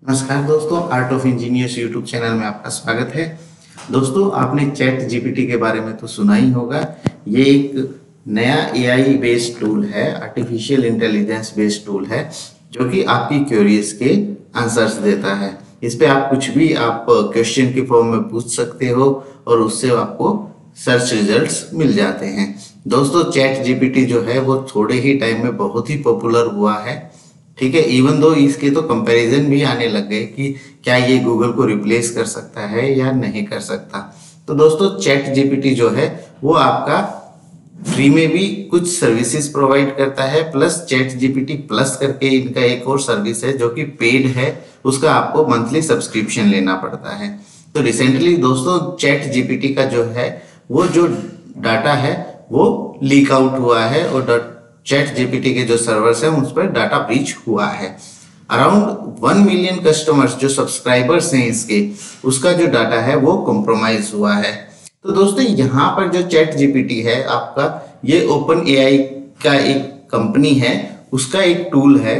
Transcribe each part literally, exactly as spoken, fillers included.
नमस्कार दोस्तों, Art of Engineers YouTube channel में आपका स्वागत है। दोस्तों, आपने चैट जीपीटी के बारे में तो सुना ही होगा। ये एक नया एआई बेस्ड टूल है, आर्टिफिशियल इंटेलिजेंस बेस्ड टूल है, जो कि आपकी क्वेरीज के आंसर्स देता है। इस पे आप कुछ भी आप क्वेश्चन के फॉर्म में पूछ सकते हो और उससे आपको सर्च रिजल्ट्स मिल जाते हैं। दोस्तों, चैट जीपीटी जो है वो थोड़े ही टाइम में बहुत ही पॉपुलर हुआ है। ठीक है, इवन दो इसके तो कंपैरिजन भी आने लग गए कि क्या ये गूगल को रिप्लेस कर सकता है या नहीं कर सकता। तो दोस्तों, चैट जीपीटी जो है वो आपका फ्री में भी कुछ सर्विसेज प्रोवाइड करता है, प्लस चैट जीपीटी प्लस करके इनका एक और सर्विस है जो कि पेड है, उसका आपको मंथली सब्सक्रिप्शन लेना पड़ता है। तो रिसेंटली दोस्तों, चैट जीपीटी का जो है वो जो डाटा है वो लीक आउट हुआ है और चैट जीपीटी के जो सर्वर्स हैं उस पर डाटा ब्रीच हुआ है। अराउंड वन मिलियन कस्टमर्स जो सब्सक्राइबर्स हैं इसके, उसका जो डाटा है वो कॉम्प्रोमाइज हुआ है। तो दोस्तों, यहाँ पर जो चैट जीपीटी है आपका, ये ओपन एआई का एक कंपनी है, उसका एक टूल है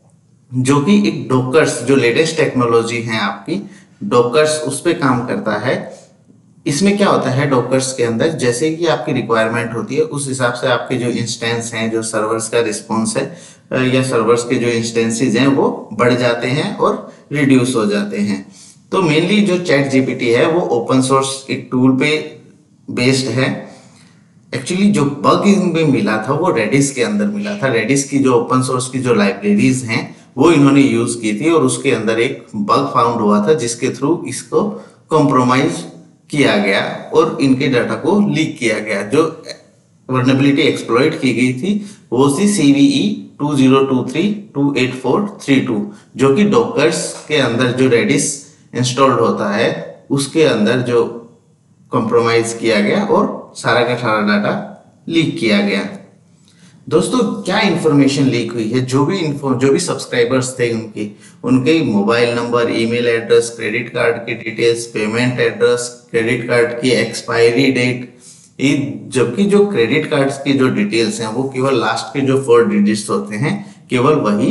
जो कि एक डॉकर्स, जो लेटेस्ट टेक्नोलॉजी है आपकी डॉकर्स, उस पर काम करता है। इसमें क्या होता है डॉकर्स के अंदर, जैसे कि आपकी रिक्वायरमेंट होती है उस हिसाब से आपके जो इंस्टेंस हैं, जो सर्वर्स का रिस्पॉन्स है या सर्वर्स के जो इंस्टेंसेस हैं वो बढ़ जाते हैं और रिड्यूस हो जाते हैं। तो मेनली जो चैट जीपीटी है वो ओपन सोर्स एक टूल पे बेस्ड है। एक्चुअली जो बग इनमें मिला था वो रेडिस के अंदर मिला था। रेडिस की जो ओपन सोर्स की जो लाइब्रेरीज हैं वो इन्होंने यूज की थी और उसके अंदर एक बग फाउंड हुआ था जिसके थ्रू इसको कॉम्प्रोमाइज किया गया और इनके डाटा को लीक किया गया। जो वर्नेबिलिटी एक्सप्लॉइट की गई थी वो C CVE two zero two three two eight four three two, जो कि डॉकर्स के अंदर जो रेडिस इंस्टॉल्ड होता है उसके अंदर जो कॉम्प्रोमाइज किया गया और सारा का सारा डाटा लीक किया गया। दोस्तों, क्या इंफॉर्मेशन लीक हुई है? जो भी इन्फो जो भी सब्सक्राइबर्स थे उनकी उनके mobile number, email address, credit card की details, payment address, credit card की एक्सपायरी डेट, जबकि जो क्रेडिट कार्ड्स की जो डिटेल्स हैं वो केवल लास्ट के जो फोर डिजिट्स होते हैं केवल वही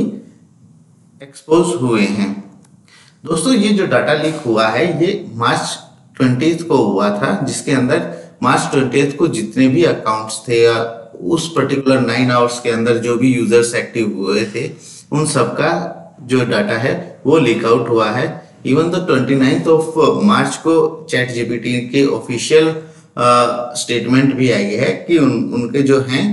एक्सपोज हुए हैं। दोस्तों, ये जो डाटा लीक हुआ है ये मार्च ट्वेंटीथ को हुआ था, जिसके अंदर मार्च ट्वेंटीथ को जितने भी अकाउंट्स थे या उस पर्टिकुलर नाइन आवर्स के अंदर जो भी यूजर्स एक्टिव हुए थे उन सबका जो डाटा है वो लीक आउट हुआ है। इवन तो ट्वेंटी नाइन्थ ऑफ मार्च को चैट जीपीटी के ऑफिशियल स्टेटमेंट भी आई है कि उन, उनके जो हैं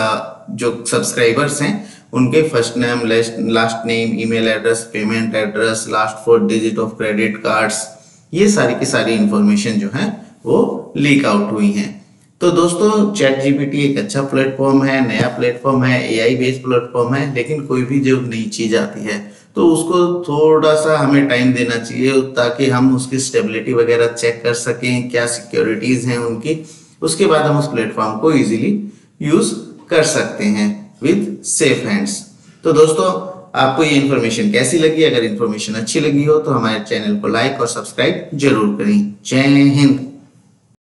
जो सब्सक्राइबर्स हैं उनके first name, last name, email address, payment address, last four digit of credit cards, ये सारी की सारी इंफॉर्मेशन जो है वो लीक आउट हुई हैं। तो दोस्तों, चैट जीपीटी एक अच्छा प्लेटफॉर्म है, नया प्लेटफॉर्म है, एआई बेस्ड प्लेटफॉर्म है, लेकिन कोई भी जो नई चीज आती है तो उसको थोड़ा सा हमें टाइम देना चाहिए ताकि हम उसकी स्टेबिलिटी वगैरह चेक कर सकें, क्या सिक्योरिटीज हैं उनकी, उसके बाद हम उस प्लेटफॉर्म को इजीली यूज कर सकते हैं विद सेफ हैंड्स। तो दोस्तों, आपको ये इन्फॉर्मेशन कैसी लगी? अगर इन्फॉर्मेशन अच्छी लगी हो तो हमारे चैनल को लाइक और सब्सक्राइब जरूर करें। जय हिंद।